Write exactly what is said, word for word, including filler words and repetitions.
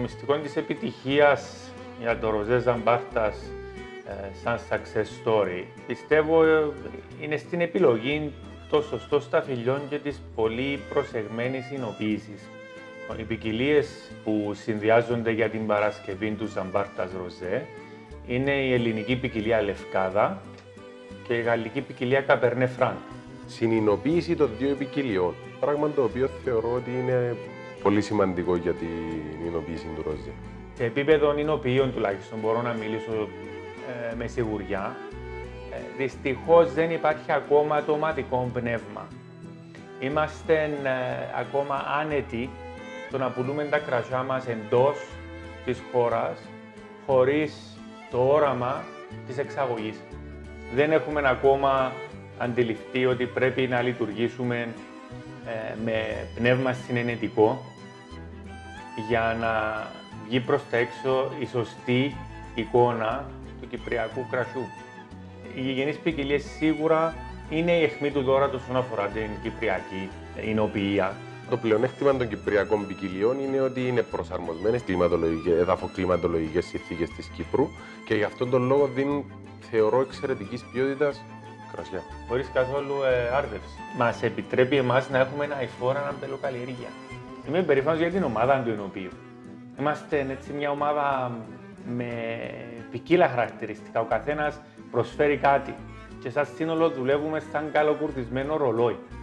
μυστικό της επιτυχίας για το ροζέ Ζαμπάρτας ε, σαν success story, πιστεύω ε, είναι στην επιλογή των σωστών σταφυλιών και της πολύ προσεγμένης εινοποίησης. Οι ποικιλίες που συνδυάζονται για την Παρασκευή του Ζαμπάρτας ροζέ είναι η ελληνική ποικιλία Λευκάδα και η γαλλική ποικιλία Cabernet Franc. Συνεινοποίηση των δύο ποικιλιών, πράγμα το οποίο θεωρώ ότι είναι πολύ σημαντικό για την εινοποίηση του ροζέ. Σε επίπεδο εινοποιείων τουλάχιστον μπορώ να μιλήσω ε, με σιγουριά. Ε, δυστυχώς δεν υπάρχει ακόμα το ομαδικό πνεύμα. Είμαστε ε, ακόμα άνετοι το να πουλούμε τα κρασιά μας εντός της χώρας χωρίς το όραμα της εξαγωγής. Δεν έχουμε ακόμα αντιληφθεί ότι πρέπει να λειτουργήσουμε ε, με πνεύμα συνενετικό για να βγει προς τα έξω η σωστή εικόνα του κυπριακού κρασιού. Οι γηγενείς ποικιλίες σίγουρα είναι η αιχμή του δώρατος όσον αφορά την κυπριακή εινοποιία. Το πλεονέκτημα των κυπριακών ποικιλιών είναι ότι είναι προσαρμοσμένες εδαφοκλιματολογικές συνθήκες της Κύπρου και γι' αυτόν τον λόγο δίνουν, θεωρώ, εξαιρετικής ποιότητας κρασιά. Χωρίς καθόλου ε, άρδευση. Μας επιτρέπει εμάς να έχουμε ένα αηφόρα αμπελοκαλλιέργεια. Είμαι περήφανος για την ομάδα του εινοποιείου. Είμαστε έτσι μια ομάδα με ποικίλα χαρακτηριστικά. Ο καθένας προσφέρει κάτι και σαν σύνολο δουλεύουμε σαν καλοκουρδισμένο ρολόι.